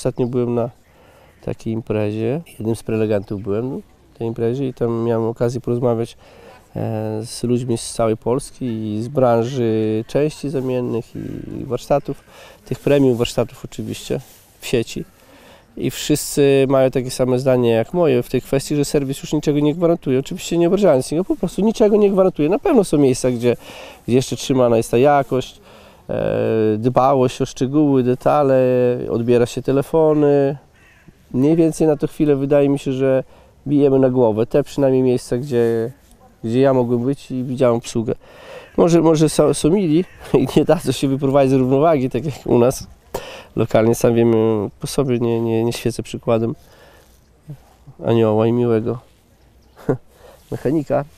Ostatnio byłem na takiej imprezie, jednym z prelegentów byłem na tej imprezie i tam miałem okazję porozmawiać z ludźmi z całej Polski i z branży części zamiennych i warsztatów, tych premium warsztatów oczywiście w sieci. I wszyscy mają takie same zdanie jak moje w tej kwestii, że serwis już niczego nie gwarantuje. Oczywiście nie obrażając niego, po prostu niczego nie gwarantuje. Na pewno są miejsca, gdzie jeszcze trzymana jest ta jakość, dbałość o szczegóły, detale, odbiera się telefony. Mniej więcej na tę chwilę wydaje mi się, że bijemy na głowę. Te przynajmniej miejsca, gdzie ja mogłem być i widziałem obsługę. Może są mili i nie dadzą się wyprowadzić z równowagi, tak jak u nas. Lokalnie, sam wiemy, po sobie nie świecę przykładem anioła i miłego mechanika,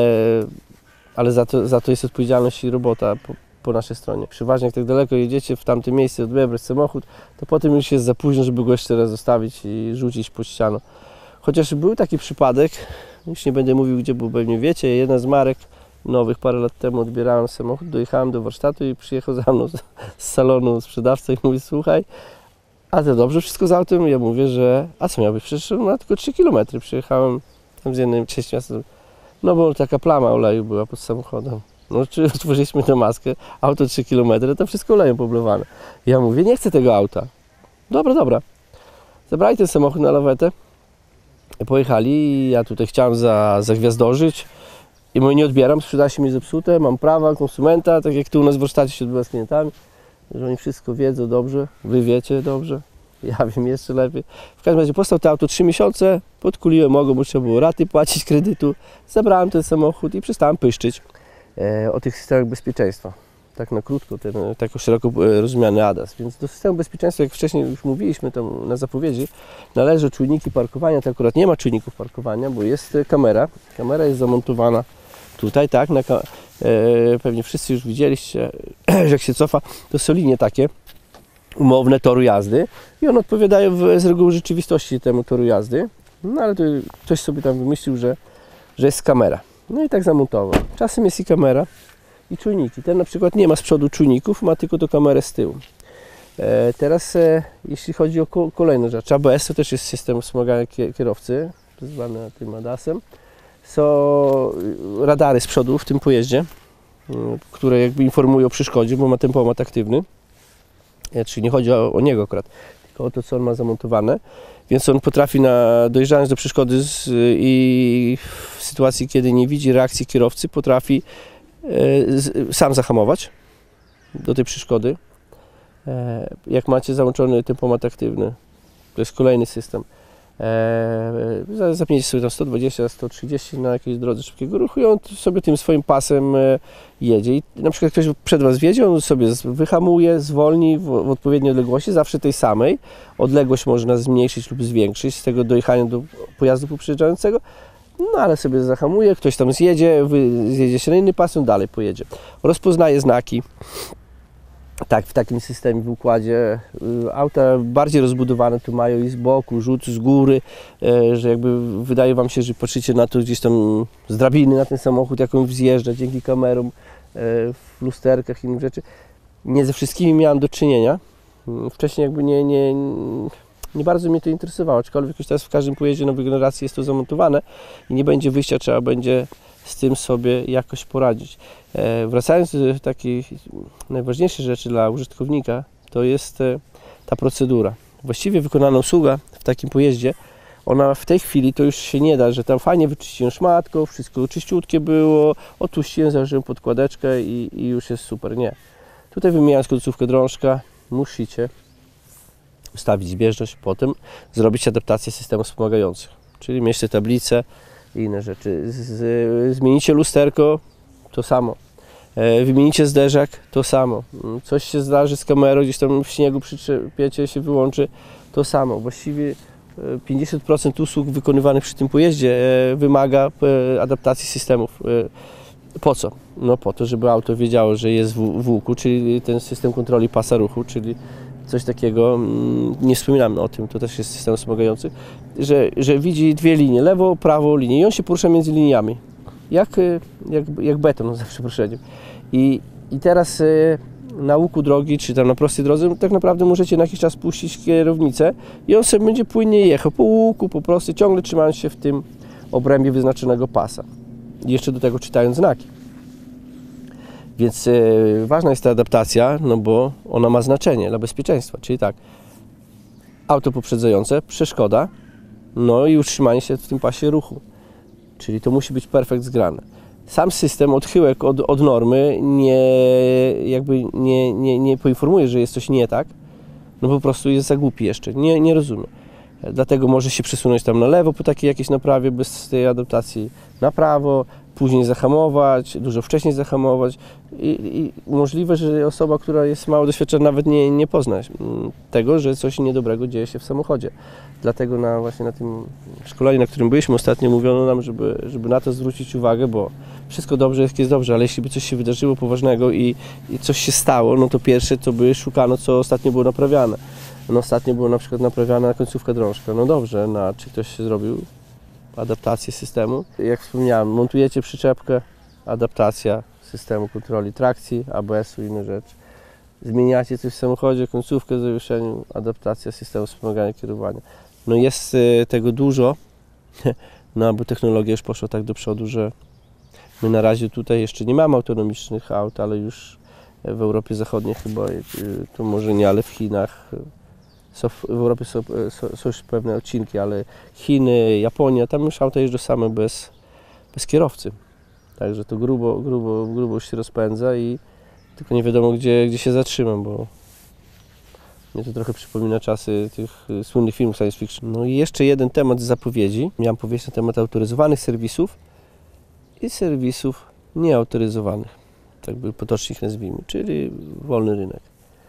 ale za to jest odpowiedzialność i robota po naszej stronie. Przeważnie jak tak daleko jedziecie w tamte miejsce, odebrać samochód, to potem już jest za późno, żeby go jeszcze raz zostawić i rzucić pod ścianę. Chociaż był taki przypadek, już nie będę mówił gdzie, bo pewnie wiecie, jedna z marek nowych parę lat temu odbierałem samochód, dojechałem do warsztatu i przyjechał za mną z salonu sprzedawca i mówi: słuchaj, a to dobrze wszystko z autem? Ja mówię, że a co miał być? Przecież na tylko 3 km przyjechałem tam z jednej części miasta. No bo taka plama oleju była pod samochodem. No czy otworzyliśmy tę maskę, auto 3 km, to wszystko olejem poblowane. Ja mówię, nie chcę tego auta. Dobra. Zabrali ten samochód na lawetę, pojechali i ja tutaj chciałem zagwiazdorzyć. I mówię, nie odbieram, sprzedaje się mi zepsute, mam prawa konsumenta, tak jak tu u nas w warsztacie się odbywa z klientami, że oni wszystko wiedzą dobrze, wy wiecie dobrze, ja wiem jeszcze lepiej. W każdym razie postał to auto 3 miesiące, podkuliłem ogon, bo trzeba było raty płacić kredytu, zabrałem ten samochód i przestałem pyszczyć o tych systemach bezpieczeństwa. Tak na krótko, tak szeroko rozumiany ADAS. Więc do systemu bezpieczeństwa, jak wcześniej już mówiliśmy tam na zapowiedzi, należą czujniki parkowania. To akurat nie ma czujników parkowania, bo jest kamera. Kamera jest zamontowana tutaj, tak, pewnie wszyscy już widzieliście, że jak się cofa, to są linie takie umowne toru jazdy i one odpowiadają z reguły rzeczywistości temu toru jazdy. No ale to ktoś sobie tam wymyślił, że jest kamera. No i tak zamontował. Czasem jest i kamera, i czujniki. Ten na przykład nie ma z przodu czujników, ma tylko tą kamerę z tyłu. Teraz jeśli chodzi o kolejną rzecz, ABS to też jest system wspomagania kierowcy, zwany tym ADAS-em. Są radary z przodu w tym pojeździe, które jakby informują o przeszkodzie, bo ma tempomat aktywny. Czyli nie chodzi o niego akurat, tylko o to, co on ma zamontowane. Więc on potrafi dojeżdżając do przeszkody i w sytuacji, kiedy nie widzi reakcji kierowcy, potrafi sam zahamować do tej przeszkody. Jak macie załączony tempomat aktywny, to jest kolejny system. Zapniecie sobie tam 120, 130 na jakiejś drodze szybkiego ruchu i on sobie tym swoim pasem jedzie. I na przykład ktoś przed Was wjedzie, on sobie wyhamuje, zwolni w odpowiedniej odległości, zawsze tej samej. Odległość można zmniejszyć lub zwiększyć z tego dojechania do pojazdu poprzejeżdżającego. No ale sobie zahamuje, ktoś tam zjedzie, zjedzie się na inny pas, on dalej pojedzie. Rozpoznaje znaki. Tak, w takim systemie, w układzie auta bardziej rozbudowane tu mają i z boku, rzut z góry, że jakby wydaje Wam się, że patrzycie na to gdzieś tam z drabiny na ten samochód, jak on wzjeżdża dzięki kamerom, w lusterkach i innych rzeczy. Nie ze wszystkimi miałem do czynienia. Wcześniej jakby nie bardzo mnie to interesowało, aczkolwiek już teraz w każdym pojeździe nowej generacji jest to zamontowane i nie będzie wyjścia, trzeba będzie z tym sobie jakoś poradzić. Wracając do takiej najważniejszej rzeczy dla użytkownika, to jest ta procedura. Właściwie wykonana usługa w takim pojeździe, ona w tej chwili to już się nie da, że tam fajnie wyczyściłem szmatką, wszystko czyściutkie było, otłuściłem, założyłem podkładeczkę i już jest super. Nie. Tutaj wymieniając końcówkę drążka, musicie ustawić zbieżność, potem zrobić adaptację systemów wspomagających, czyli mieć te tablice i inne rzeczy. Zmienicie lusterko, to samo. Wymienicie zderzak, to samo. Coś się zdarzy z kamerą, gdzieś tam w śniegu przyczepiecie, się wyłączy, to samo. Właściwie 50% usług wykonywanych przy tym pojeździe wymaga adaptacji systemów. Po co? No po to, żeby auto wiedziało, że jest w łuku, czyli ten system kontroli pasa ruchu, czyli coś takiego, nie wspominam o tym, to też jest system wspomagający, że widzi dwie linie, lewo, prawo linię i on się porusza między liniami, jak beton za przeproszeniem. I teraz na łuku drogi, czy tam na prostej drodze, tak naprawdę możecie na jakiś czas puścić kierownicę i on sobie będzie płynnie jechał po łuku, po prostu, ciągle trzymając się w tym obrębie wyznaczonego pasa. I jeszcze do tego czytając znaki. Więc ważna jest ta adaptacja, no bo ona ma znaczenie dla bezpieczeństwa. Czyli tak, auto poprzedzające, przeszkoda, no i utrzymanie się w tym pasie ruchu. Czyli to musi być perfekt zgrane. Sam system odchyłek od normy nie poinformuje, że jest coś nie tak, no po prostu jest za głupi jeszcze, nie rozumie. Dlatego może się przesunąć tam na lewo po takiej jakiejś naprawie bez tej adaptacji, na prawo, później zahamować, dużo wcześniej zahamować i możliwe, że osoba, która jest mało doświadczona, nawet nie pozna tego, że coś niedobrego dzieje się w samochodzie. Dlatego właśnie na tym szkoleniu, na którym byliśmy ostatnio, mówiono nam, żeby na to zwrócić uwagę, bo wszystko dobrze jest dobrze, ale jeśli by coś się wydarzyło poważnego i coś się stało, no to pierwsze to by szukano, co ostatnio było naprawiane. No ostatnio było na przykład naprawiana końcówka drążka. No dobrze, czy ktoś zrobił adaptację systemu? Jak wspomniałem, montujecie przyczepkę, adaptacja systemu kontroli trakcji, ABS-u i inne rzeczy. Zmieniacie coś w samochodzie, końcówkę w zawieszeniu, adaptacja systemu wspomagania kierowania. No jest tego dużo, no bo technologia już poszła tak do przodu, że my na razie tutaj jeszcze nie mamy autonomicznych aut, ale już w Europie Zachodniej chyba, to może nie, ale w Chinach, w Europie są już pewne odcinki, ale Chiny, Japonia, tam już auta jeżdżą same bez kierowcy. Także to grubo się rozpędza i tylko nie wiadomo gdzie się zatrzymam, bo mnie to trochę przypomina czasy tych słynnych filmów science fiction. No i jeszcze jeden temat z zapowiedzi. Miałem powiedzieć na temat autoryzowanych serwisów i serwisów nieautoryzowanych, tak by potocznie ich nazwijmy, czyli wolny rynek.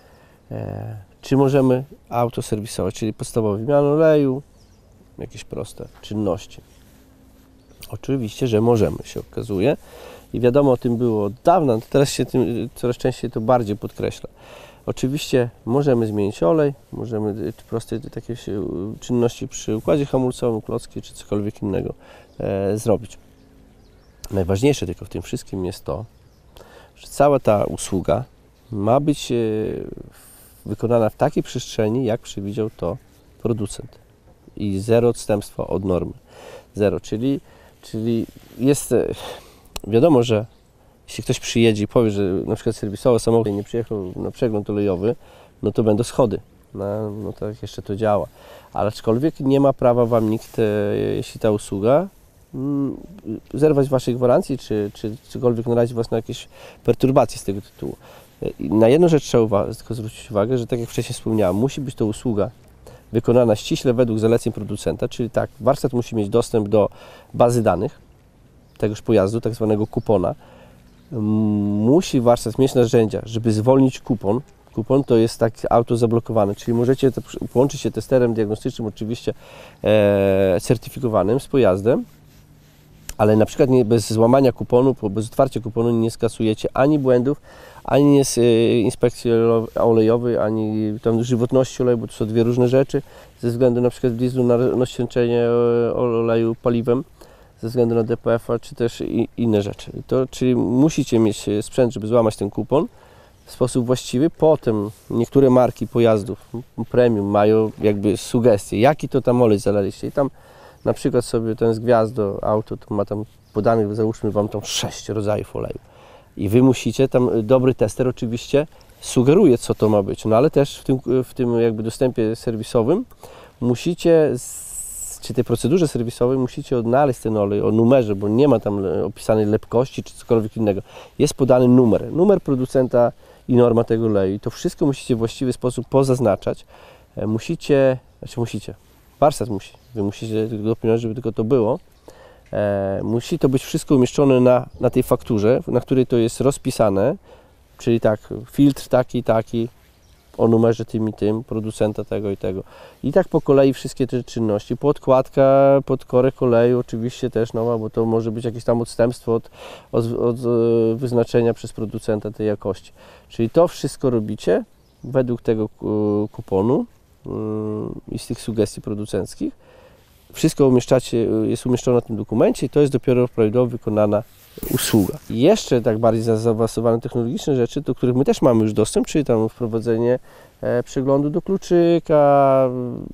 Czy możemy auto serwisować, czyli podstawowa wymiana oleju, jakieś proste czynności? Oczywiście, że możemy, się okazuje. I wiadomo o tym było od dawna, teraz się coraz częściej to bardziej podkreśla. Oczywiście możemy zmienić olej, możemy proste takie czynności przy układzie hamulcowym, klocki czy cokolwiek innego zrobić. Najważniejsze tylko w tym wszystkim jest to, że cała ta usługa ma być wykonana w takiej przestrzeni, jak przewidział to producent. I zero odstępstwa od normy. Zero, czyli jest wiadomo, że jeśli ktoś przyjedzie i powie, że na przykład serwisowo samochód nie przyjechał na przegląd olejowy, no to będą schody. No tak jeszcze to działa. Ale aczkolwiek nie ma prawa Wam nikt, jeśli ta usługa, zerwać Waszej gwarancji, czy cokolwiek narazić Was na jakieś perturbacje z tego tytułu. Na jedną rzecz trzeba tylko zwrócić uwagę, że tak jak wcześniej wspomniałem, musi być to usługa wykonana ściśle według zaleceń producenta, czyli tak, warsztat musi mieć dostęp do bazy danych tegoż pojazdu, tak zwanego kupona. Musi warsztat mieć narzędzia, żeby zwolnić kupon. Kupon to jest tak auto zablokowane, czyli możecie połączyć się testerem diagnostycznym, oczywiście certyfikowanym z pojazdem, ale na przykład bez złamania kuponu, bez otwarcia kuponu nie skasujecie ani błędów, ani inspekcji olejowej, ani tam żywotności oleju, bo to są dwie różne rzeczy, ze względu na przykład w dieslu na rozcieńczenie oleju paliwem, ze względu na DPF-a, czy też inne rzeczy. Czyli musicie mieć sprzęt, żeby złamać ten kupon w sposób właściwy. Potem niektóre marki pojazdów premium mają jakby sugestie, jaki to tam olej zalaliście. I tam na przykład sobie ten z gwiazdo auto to ma tam podanych, załóżmy Wam tam 6 rodzajów oleju. I Wy musicie, tam dobry tester oczywiście sugeruje, co to ma być, no ale też w tym jakby dostępie serwisowym musicie, czy tej procedurze serwisowej musicie odnaleźć ten olej o numerze, bo nie ma tam opisanej lepkości czy cokolwiek innego. Jest podany numer producenta i norma tego oleju. I to wszystko musicie w właściwy sposób pozaznaczać. Warsztat musi. Wy musicie dopilnować, żeby tylko to było. Musi to być wszystko umieszczone na tej fakturze, na której to jest rozpisane, czyli tak, filtr taki, o numerze tym i tym, producenta tego i tego. I tak po kolei wszystkie te czynności. Podkładka pod korek oleju oczywiście też nowa, bo to może być jakieś tam odstępstwo od wyznaczenia przez producenta tej jakości. Czyli to wszystko robicie według tego kuponu i z tych sugestii producenckich. Wszystko jest umieszczone na tym dokumencie i to jest dopiero prawidłowo wykonana usługa. I jeszcze tak bardziej zaawansowane technologiczne rzeczy, do których my też mamy już dostęp, czyli tam wprowadzenie przeglądu do kluczyka,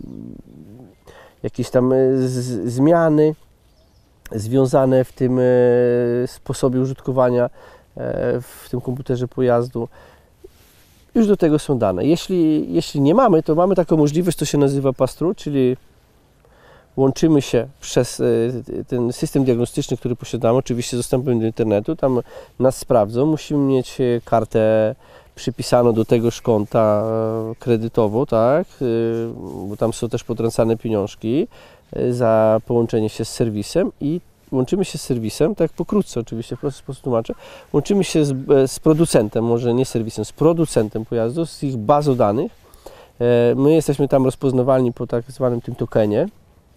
jakieś tam zmiany związane w tym sposobie użytkowania w tym komputerze pojazdu. Już do tego są dane. Jeśli nie mamy, to mamy taką możliwość, to się nazywa pass-through, czyli łączymy się przez ten system diagnostyczny, który posiadamy, oczywiście z dostępem do internetu, tam nas sprawdzą, musimy mieć kartę przypisaną do tegoż konta kredytową, tak, bo tam są też potrącane pieniążki za połączenie się z serwisem i łączymy się z serwisem, tak pokrótce oczywiście, w prosty sposób tłumaczę, łączymy się z producentem, może nie serwisem, z producentem pojazdu, z ich bazą danych. My jesteśmy tam rozpoznawalni po tak zwanym tym tokenie,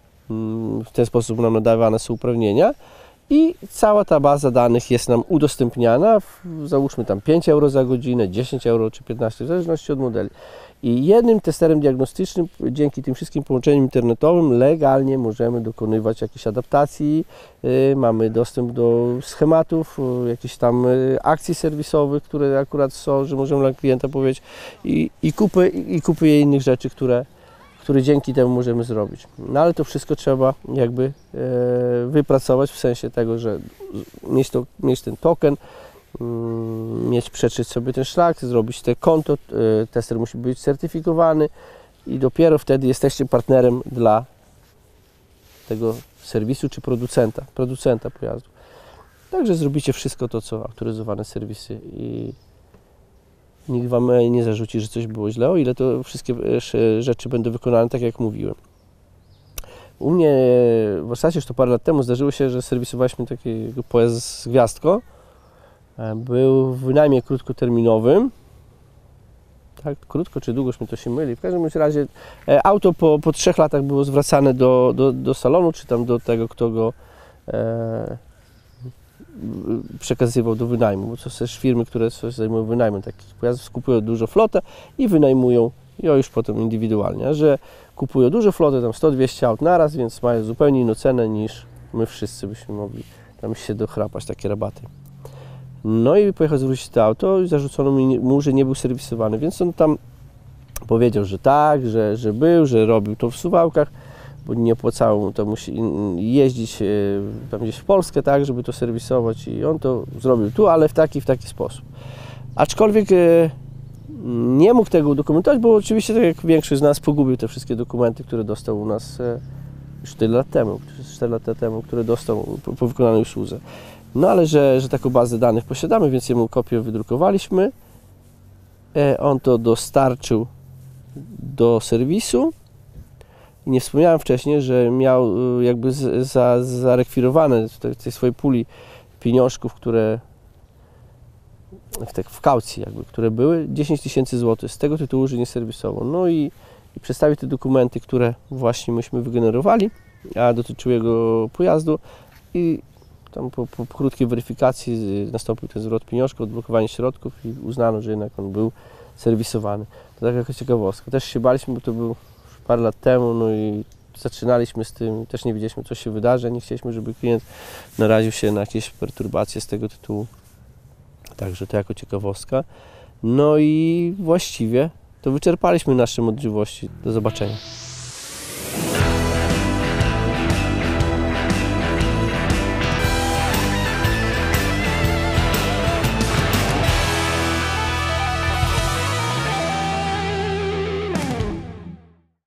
w ten sposób nam nadawane są uprawnienia i cała ta baza danych jest nam udostępniana, załóżmy tam 5 euro za godzinę, 10 euro czy 15, w zależności od modeli. I jednym testerem diagnostycznym, dzięki tym wszystkim połączeniom internetowym, legalnie możemy dokonywać jakichś adaptacji, mamy dostęp do schematów, jakichś tam akcji serwisowych, które akurat są, że możemy dla klienta powiedzieć i kupy innych rzeczy, które dzięki temu możemy zrobić. No ale to wszystko trzeba jakby wypracować w sensie tego, że mieć ten token, przeczytać sobie ten szlak, zrobić te konto, tester musi być certyfikowany i dopiero wtedy jesteście partnerem dla tego serwisu czy producenta pojazdu. Także zrobicie wszystko to, co autoryzowane serwisy i nikt Wam nie zarzuci, że coś było źle, o ile to wszystkie rzeczy będą wykonane tak, jak mówiłem. U mnie w Warsawie już to parę lat temu zdarzyło się, że serwisowaliśmy takiego pojazd z gwiazdką. Był w wynajmie krótkoterminowym. Tak, krótko czy długoż mi to się myli. W każdym razie auto po 3 latach było zwracane do salonu, czy tam do tego, kto go przekazywał do wynajmu, bo to są też firmy, które się zajmują wynajmem takich pojazdów, skupują dużo flotę i wynajmują ją już potem indywidualnie, że kupują dużo flotę, tam 100-200 aut naraz, więc mają zupełnie inną cenę niż my wszyscy byśmy mogli tam się dochrapać, takie rabaty. No i pojechał zwrócić to auto i zarzucono mu, że nie był serwisowany, więc on tam powiedział, że tak, że był, że robił to w Suwałkach, bo nie opłacało mu to, musi jeździć tam gdzieś w Polskę, tak, żeby to serwisować i on to zrobił tu, ale w taki sposób. Aczkolwiek nie mógł tego udokumentować, bo oczywiście, tak jak większość z nas, pogubił te wszystkie dokumenty, które dostał u nas już 4 lata temu, które dostał po wykonanej usłudze. No ale że taką bazę danych posiadamy, więc jemu kopię wydrukowaliśmy. On to dostarczył do serwisu. I nie wspomniałem wcześniej, że miał jakby zarekwirowane w tej swojej puli pieniążków, które w kaucji jakby, które były 10 000 złotych z tego tytułu, że nie serwisował. No i przedstawił te dokumenty, które właśnie myśmy wygenerowali, a dotyczyły jego pojazdu i tam po krótkiej weryfikacji nastąpił ten zwrot pieniążków, odblokowanie środków i uznano, że jednak on był serwisowany. To taka jakaś ciekawostka. Też się baliśmy, bo to był parę lat temu, no i zaczynaliśmy z tym, też nie wiedzieliśmy, co się wydarzy, nie chcieliśmy, żeby klient naraził się na jakieś perturbacje z tego tytułu. Także to jako ciekawostka. No i właściwie to wyczerpaliśmy nasze możliwości. Do zobaczenia.